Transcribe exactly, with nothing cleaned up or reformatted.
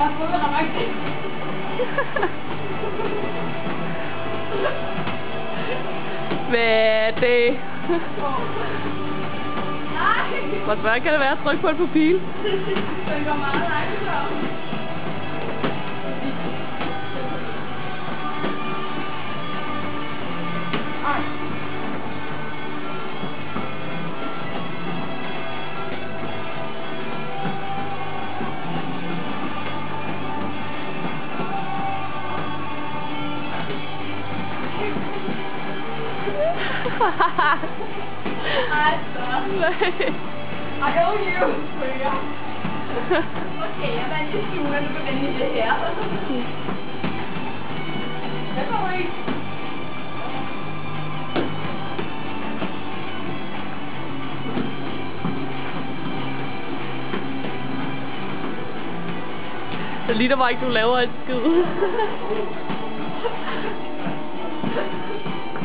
har fået revanche. Hvad er det? Hvor svært kan det være at trykke på en pupil? Den går meget langsomt. I owe you, Suna. Okay, jeg vandt i Suna, du kan vende det her. Hvad går I? Det ligner mig ikke, du laver et skid.